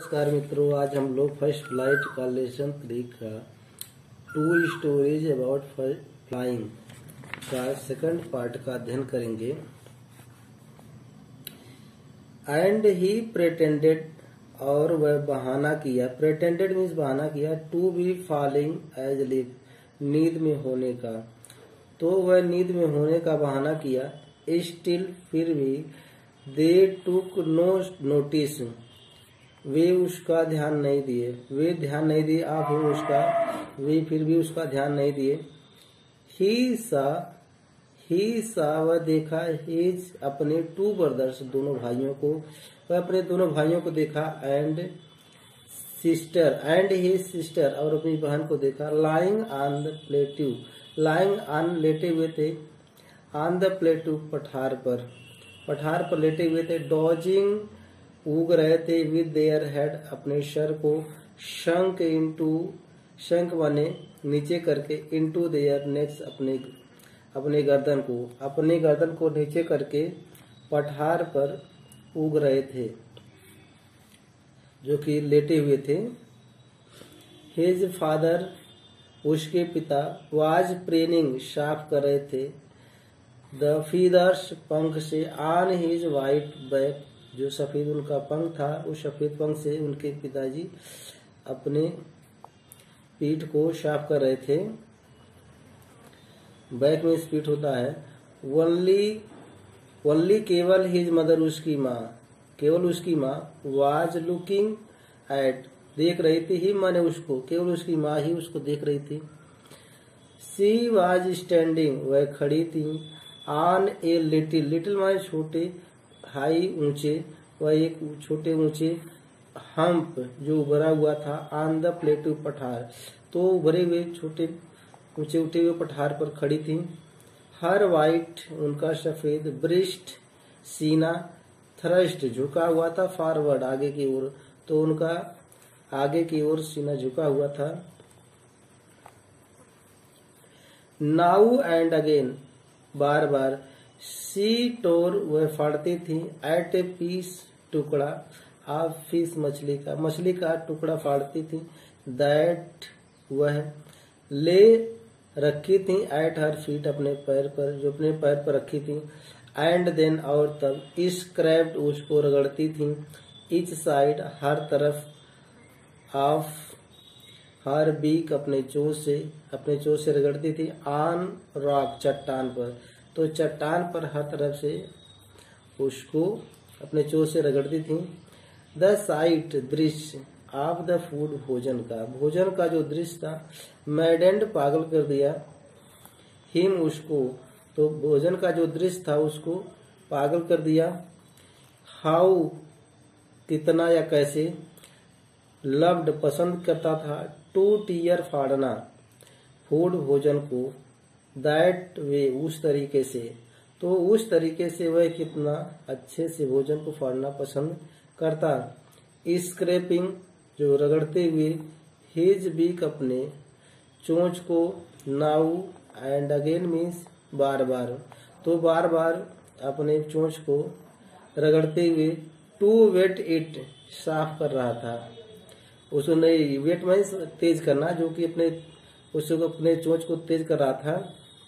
नमस्कार मित्रों, आज हम लोग फर्स्ट फ्लाइट का लेसन 3 का 2 स्टोरीज अबाउट फ्लाइंग का सेकंड पार्ट का अध्ययन करेंगे। एंड ही प्रेटेंडेड, और वह बहाना किया। प्रेटेंडेड मीन्स बहाना किया। To be falling asleep, नींद में होने का। तो वह नींद में होने का बहाना किया। स्टिल, फिर भी। दे टुक नो नोटिस, वे उसका ध्यान नहीं दिए। वे ध्यान नहीं दिए आप ही उसका, वे फिर भी उसका ध्यान नहीं दिए। ही सा वह देखा। हिज, अपने 2 ब्रदर्स, दोनों भाइयों को। वह अपने दोनों भाइयों को देखा। एंड हिज सिस्टर, और अपनी बहन को देखा। Lying on the plateau, lying on, लेटे हुए थे। ऑन द प्लेट्यू, पठार पर लेटे हुए थे। डॉजिंग, उग रहे थे। विद देयर हेड, अपने सर को। शंक माने नीचे करके। इनटू देयर नेक्स, अपने गर्दन को नीचे करके पठार पर उग रहे थे, जो कि लेटे हुए थे। हिज फादर, उसके पिता। वाज प्रेनिंग, साफ कर रहे थे। द फीदर्स, पंख से। ऑन हिज वाइट बैक, जो सफेद उनका पंख था, उस सफेद पंख से उनके पिताजी अपने पीठ को साफ कर रहे थे। बैक में पीठ होता है। वनली, केवल। हिज मदर, उसकी माँ, केवल उसकी माँ। वाज लुकिंग एट, देख रही थी। ही माने उसको, केवल उसकी माँ ही उसको देख रही थी। सी वाज स्टैंडिंग, वह खड़ी थी। ऑन ए लिटिल माने छोटे। हाई, ऊंचे। वह एक छोटे ऊंचे हम्प, जो उभरा हुआ था। ऑन द प्लेट्यू, पठार। तो उभरे हुए छोटे ऊंचे उठे हुए पठार पर खड़ी थी। हर वाइट, उनका सफेद। ब्रेस्ट, सीना। थ्रस्ट, झुका हुआ था। फॉरवर्ड, आगे की ओर। तो उनका आगे की ओर सीना झुका हुआ था। नाउ एंड अगेन, बार बार। सी टोर, वह फाड़ती थी। एट ए पीस, टुकड़ा। ऑफ फिश, मछली का टुकड़ा फाड़ती थी। दैट, वह। ले, रखी थी। एट हर फीट, अपने पैर पर, जो अपने पैर पर रखी थी। एंड देन, और तब। स्क्रैप्ड, उसको रगड़ती थी। इच साइड, हर तरफ। ऑफ हर बीक, अपने चोंच से रगड़ती थी। ऑन रॉक, चट्टान पर। तो चट्टान पर हर तरफ से उसको अपने चोंच से रगड़ती थी। द साइट, दृश्य। ऑफ द फूड, भोजन का जो दृश्य था। मैडेंड, पागल कर दिया। हिम, उसको। तो भोजन का जो दृश्य था उसको पागल कर दिया। हाउ, कितना या कैसे। लव्ड, पसंद करता था। Two tier, फाड़ना। फूड, भोजन को। दैट वे, उस तरीके से। तो उस तरीके से वह कितना अच्छे से भोजन को फाड़ना पसंद करता। स्क्रैपिंग, जो रगड़ते हुए। हिज बीक, अपने चोंच को। नाउ एंड अगेन मीन्स बार बार। तो बार बार अपने चोंच को रगड़ते हुए। टू वेट इट, साफ कर रहा था। उसको नहीं, वेट मीन्स तेज करना, जो कि अपने चोंच को तेज कर रहा था।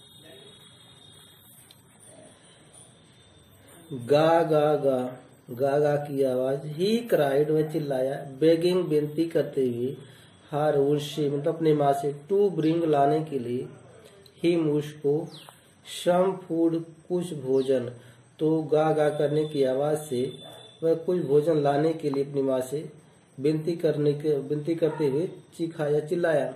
गा गा की आवाज। ही क्राइड, वह चिल्लाया। बेगिंग, बेनती करते हुए। हर, उससे, मतलब अपनी माँ से। टू ब्रिंग, लाने के लिए। हिम, उसको। सम फूड, कुछ भोजन। तो गा करने की आवाज से वह कुछ भोजन लाने के लिए अपनी माँ से विनती करते हुए चीखा या चिल्लाया।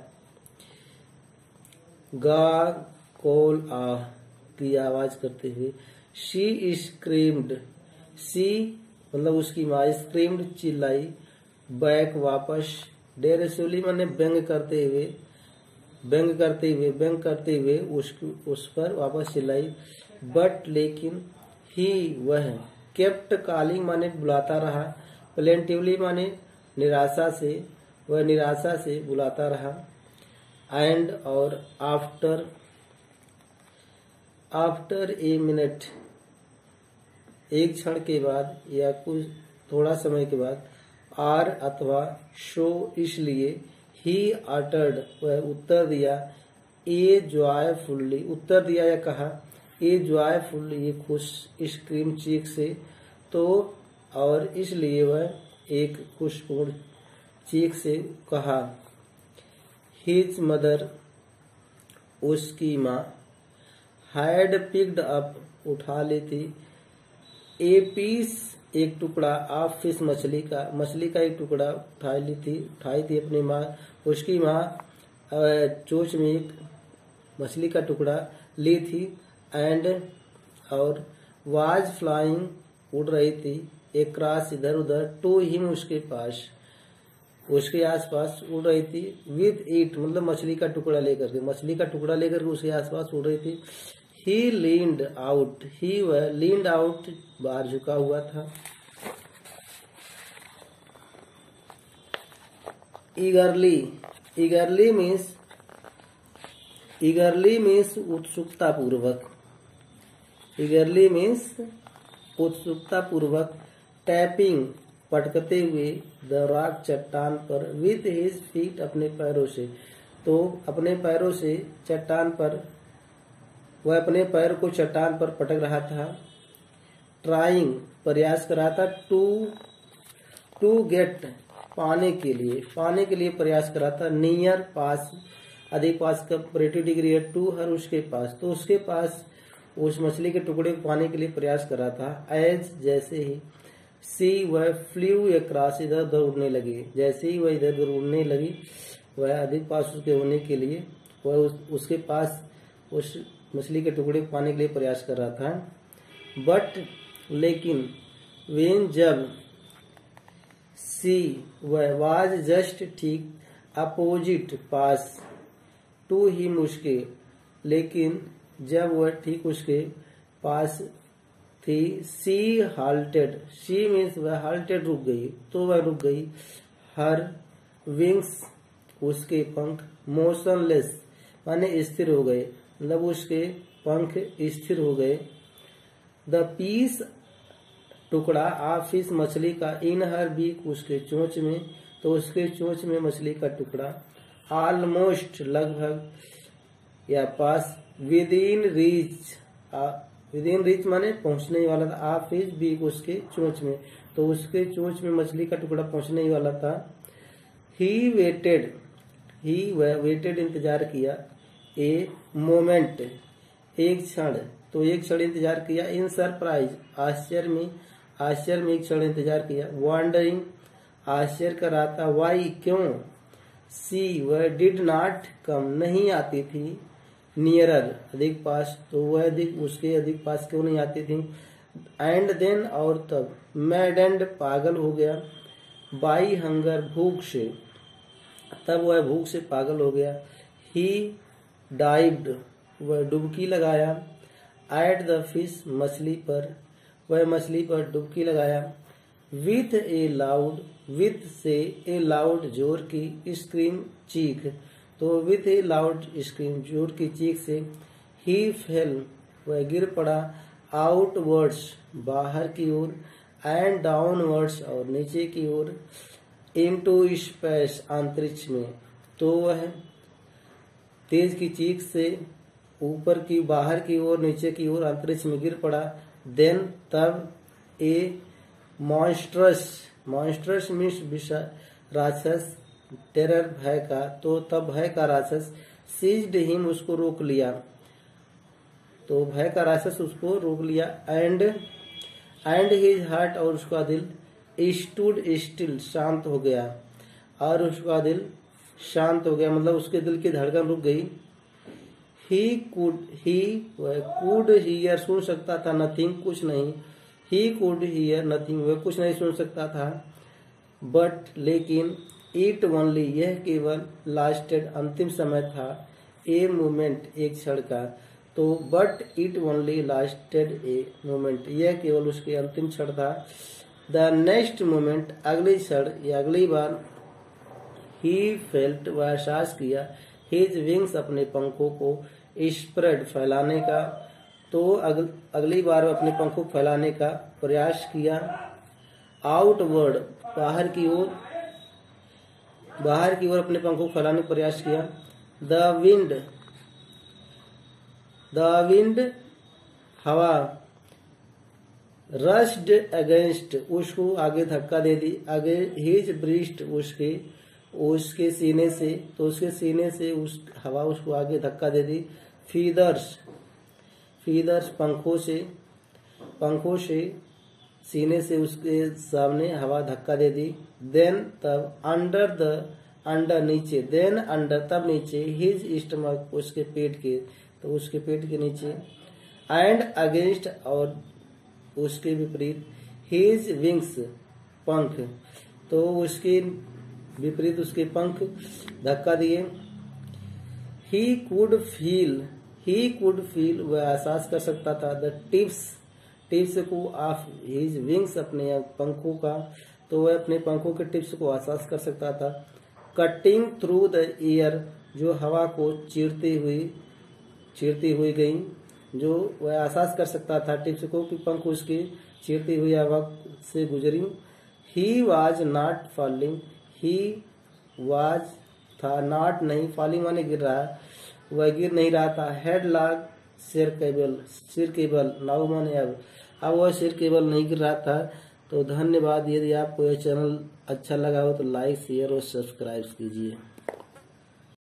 गा, कॉल, आह की आवाज करते हुए। शी स्क्रीम्ड, सी मतलब उसकी माँ। स्क्रीम्ड, चिल्लाई। बैक, वापस। डेरेसिवली माने व्यंग करते हुए उस पर वापस चिल्लाई। बट, लेकिन। ही, वह। केप्ट कॉलिंग माने बुलाता रहा। प्लेंटिवली माने निराशा से, वह निराशा से बुलाता रहा। एंड, और। आफ्टर ए मिनट, एक क्षण के बाद या कुछ थोड़ा समय के बाद। आर अथवा सो इसलिए, ही अटर्ड वह उत्तर दिया, ए जॉयफुल्ली उत्तर दिया या कहा, ए जॉयफुल्ली ये खुश स्क्रीम चीख से, तो और इसलिए वह एक खुशपूर्ण चीख से कहा। हिज मदर उसकी माँ हैड पिक्ड अप उठा ली थी, ए पीस एक टुकड़ा ऑफ फिश मछली का एक टुकड़ा उठाई थी अपनी माँ। उसकी माँ चोंच में एक मछली का टुकड़ा ली थी, एंड और वाज फ्लाइंग उड़ रही थी, एक क्रॉस इधर उधर, टू हिम उसके पास, उसके आसपास उड़ रही थी, विद इट मतलब मछली का टुकड़ा लेकर के उसके आसपास उड़ रही थी। ही लीन्ड आउट, ही वह लीन्ड आउट बाहर झुका हुआ था। ईगरली मीन्स उत्सुकता पूर्वक, टैपिंग पटकते हुए, द रॉक चट्टान पर, विथ हिज फीट अपने पैरों से, तो अपने पैरों से चट्टान पर, वह अपने पैर को चट्टान पर पटक रहा था। ट्राइंग प्रयास कर रहा था, टू गेट पाने के लिए प्रयास कर रहा था। नियर पास अधिक पास का कंपैरेटिव डिग्री है, टू हर उसके पास, तो उसके पास उस मछली के टुकड़े को पाने के लिए प्रयास कर रहा था। एज जैसे ही, सी वह फ्लू अक्रॉस इधर उधर उड़ने लगी, जैसे ही वह इधर उधर उड़ने लगी, वह अधिक पास उसके होने के लिए वह उसके पास उस मछली के टुकड़े को पाने के लिए प्रयास कर रहा था। बट लेकिन, वेन जब, सी वह वाज जस्ट ठीक अपोजिट पास, टू हिम उसके, लेकिन जब वह ठीक उसके पास थी, सी हाल्टेड, सी मीन्स वह हाल्टेड रुक गई, तो वह रुक गई। हर विंग्स उसके पंख, मोशनलेस माने स्थिर हो गए, मतलब उसके पंख स्थिर हो गए। द पीस टुकड़ा ऑफ फिश मछली का, इन हर बीक उसके चोंच में, तो उसके चोंच में मछली का टुकड़ा, ऑलमोस्ट लगभग या पास, विद इन रीच माने पहुंचने वाला था, ऑफ फिश बीक उसके चोंच में, तो उसके चोंच में मछली का टुकड़ा पहुंचने ही वाला था। ही वेटेड इंतजार किया, ए मोमेंट एक क्षण, तो एक क्षण इंतजार किया। इन सरप्राइज आश्चर्य में एक क्षण इंतजार किया। वॉन्डरिंग आश्चर्य कर रहा था, वाई क्यों। सी वह डिड नॉट कम नहीं आती थी, नियरर अधिक पास, तो वह उसके अधिक पास क्यों नहीं आती थी। एंड देन और तब, मैडेंड पागल हो गया, बाई हंगर भूख से, तब वह भूख से पागल हो गया। ही डाइव्ड वह डुबकी लगाया, एट द फिश मछली पर, वह मछली पर डुबकी लगाया। विथ से ए लाउड जोर की स्क्रीम चीख, तो विथ ए लाउड स्क्रीम जोर की चीख से, ही फेल वह गिर पड़ा, आउटवर्ड्स बाहर की ओर, एंड डाउनवर्ड्स और नीचे की ओर, इनटू स्पेस अंतरिक्ष में, तो वह तेज की चीख से ऊपर की बाहर की ओर नीचे की ओर अंतरिक्ष में गिर पड़ा। देन तब, ए मॉन्स्ट्रस मीन्स राक्षस, टेरर भय का, तो तब भय का राक्षस, सीज्ड हिम उसको रोक लिया, तो भय का राक्षस उसको रोक लिया। एंड हिज हार्ट और उसका दिल, स्टूड स्टिल शांत हो गया, और उसका दिल शांत हो गया मतलब उसके दिल की धड़कन रुक गई। ही कुड हियर सुन सकता था, नथिंग कुछ नहीं, ही कुड हियर नथिंग वह कुछ नहीं सुन सकता था। बट लेकिन, इट ओनली यह केवल, लास्टेड अंतिम समय था, ए मोमेंट एक क्षण का, तो but it only lasted a moment यह केवल उसके अंतिम क्षण था। द नेक्स्ट मोमेंट अगले क्षण या अगली बार, ही फेल्ट वह एहसास किया, हिज विंग्स अपने पंखों को, स्प्रेड फैलाने का, तो अगली बार अपने पंखों को फैलाने का प्रयास किया। आउटवर्ड बाहर की ओर अपने पंखों को फैलाने का प्रयास किया। द विंड हवा रश्ड अगेंस्ट उसको आगे धक्का दे दी, आगे हिज ब्रीस्ट उसके सीने से, तो उसके सीने से उस हवा उसको आगे धक्का दे दी। फीदर्स पंखों से सीने से उसके सामने हवा धक्का दे दी। देन तब अंडर नीचे, देन अंडर तब नीचे, हिज स्टमक उसके पेट के, तो उसके पेट के नीचे, एंड अगेंस्ट और उसके विपरीत, हिज विंग्स पंख, तो उसके विपरीत उसके पंख धक्का दिए। ही कुड फील वह एहसास कर सकता था, द टिप्स को ऑफ हिज विंग्स अपने पंखों का, तो वह अपने पंखों के टिप्स को एहसास कर सकता था। कटिंग थ्रू द एयर जो हवा को चीरती हुई गई, जो वह एहसास कर सकता था टिप्स को कि पंख उसके चीरती हुई हवा से गुजरी। He was not falling, he was था, नॉट नहीं, फॉलिंग माने गिर रहा, वह गिर नहीं रहा था। हेड लॉग सिर केबल नाउ माने अब वह सिर केबल नहीं गिर रहा था। तो धन्यवाद। यदि आपको यह चैनल अच्छा लगा हो तो लाइक शेयर और सब्सक्राइब कीजिए।